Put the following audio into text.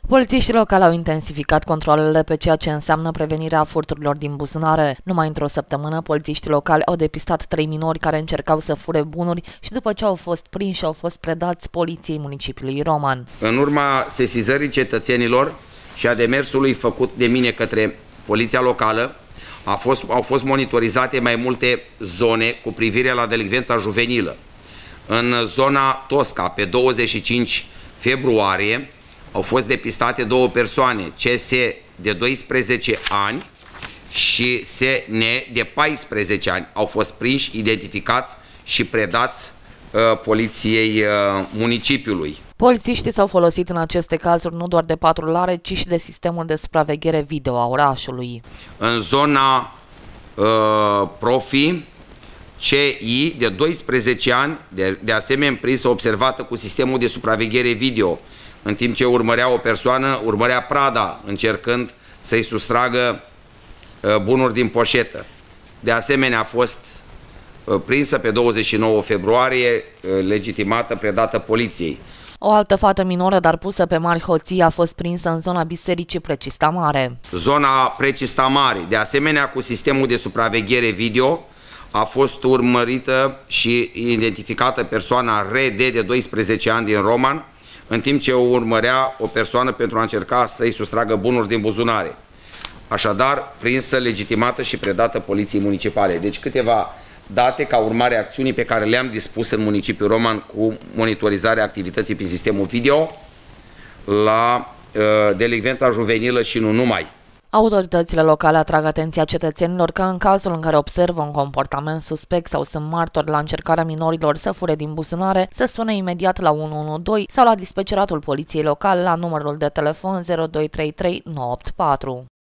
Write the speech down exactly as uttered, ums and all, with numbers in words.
Polițiștii locali au intensificat controalele pe ceea ce înseamnă prevenirea furturilor din buzunare. Numai într-o săptămână, polițiștii locali au depistat trei minori care încercau să fure bunuri și după ce au fost prinși, au fost predați poliției municipiului Roman. În urma sesizării cetățenilor și a demersului făcut de mine către poliția locală, a fost, au fost monitorizate mai multe zone cu privire la delicvența juvenilă. În zona Tosca, pe douăzeci și cinci februarie, au fost depistate două persoane, C S de doisprezece ani și S N de paisprezece ani. Au fost prinși, identificați și predați uh, poliției uh, municipiului. Polițiștii s-au folosit în aceste cazuri nu doar de patrulare, ci și de sistemul de supraveghere video a orașului. În zona uh, Profi, C I de doisprezece ani, de, de asemenea prinsă observată cu sistemul de supraveghere video, în timp ce urmărea o persoană, urmărea prada, încercând să-i sustragă uh, bunuri din poșetă. De asemenea a fost uh, prinsă pe douăzeci și nouă februarie, uh, legitimată, predată poliției. O altă fată minoră, dar pusă pe mari hoții, a fost prinsă în zona bisericii Precista Mare. Zona Precista Mare, de asemenea cu sistemul de supraveghere video, a fost urmărită și identificată persoana R D de doisprezece ani din Roman, în timp ce o urmărea o persoană pentru a încerca să-i sustragă bunuri din buzunare. Așadar, prinsă, legitimată și predată poliției municipale. Deci câteva date ca urmare a acțiunii pe care le-am dispus în municipiul Roman cu monitorizarea activității prin sistemul video la uh, delicvența juvenilă și nu numai. Autoritățile locale atrag atenția cetățenilor că în cazul în care observă un comportament suspect sau sunt martori la încercarea minorilor să fure din buzunare, să sune imediat la unu unu doi sau la dispeceratul poliției locale la numărul de telefon zero doi trei trei nouă opt patru.